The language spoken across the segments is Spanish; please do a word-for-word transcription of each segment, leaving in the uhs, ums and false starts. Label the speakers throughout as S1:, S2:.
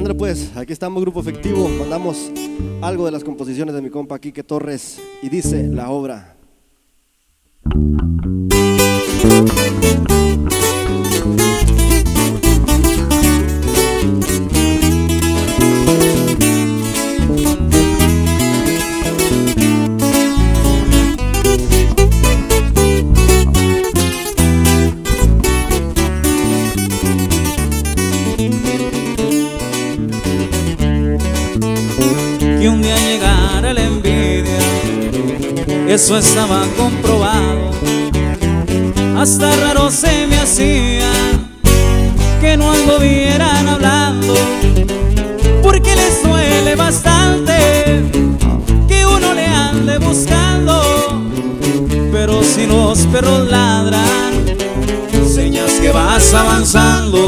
S1: Ándale pues, aquí estamos, Grupo Efectivo. Mandamos algo de las composiciones de mi compa Quique Torres y dice la obra.
S2: Que un día llegara la envidia, eso estaba comprobado. Hasta raro se me hacía que no anduvieran hablando, porque les duele bastante que uno le ande buscando. Pero si los perros ladran, señas que vas avanzando.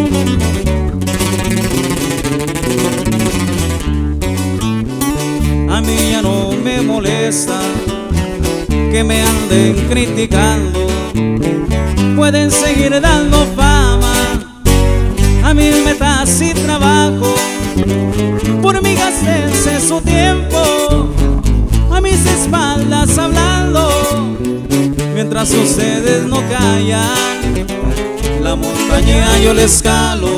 S2: A mí ya no me molesta que me anden criticando. Pueden seguir dando fama a mis metas y trabajo. Por mí gastense su tiempo a mis espaldas hablando. Mientras ustedes no callan, la montaña yo le escalo.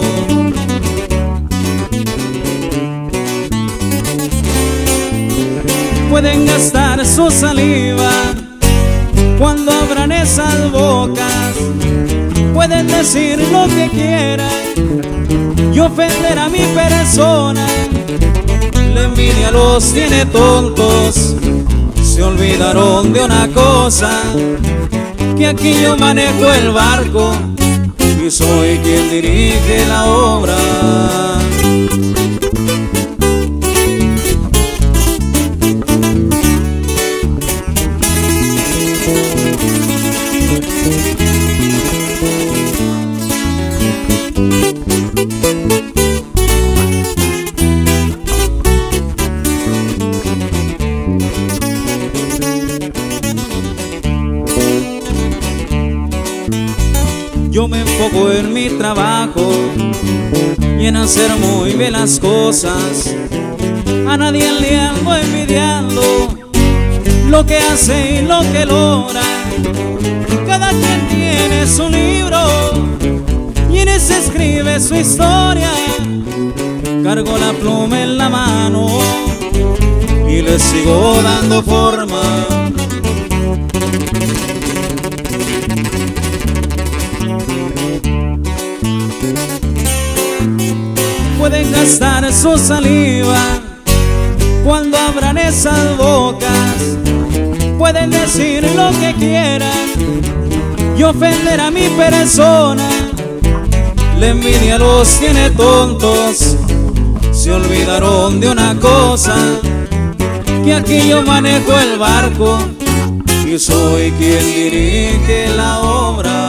S2: Pueden gastar su saliva cuando abran esas bocas. Pueden decir lo que quieran y ofender a mi persona. La envidia los tiene tontos, se olvidaron de una cosa, que aquí yo manejo el barco y soy quien dirige la obra. Yo me enfoco en mi trabajo y en hacer muy bien las cosas. A nadie le ando envidiando lo que hace y lo que logra. Cada quien tiene su libro y en ese escribe su historia. Cargo la pluma en la mano y le sigo dando forma. Pueden gastar su saliva cuando abran esas bocas. Pueden decir lo que quieran y ofender a mi persona. La envidia los tiene tontos, se olvidaron de una cosa, que aquí yo manejo el barco y soy quien dirige la obra.